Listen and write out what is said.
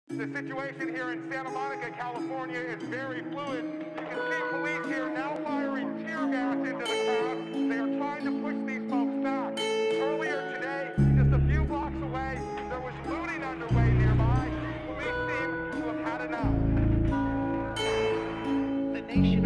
The situation here in Santa Monica, California is very fluid. You can see police here now firing tear gas into the crowd. They are trying to push these folks back. Earlier today, just a few blocks away, there was looting underway nearby. Police seem to have had enough. The nation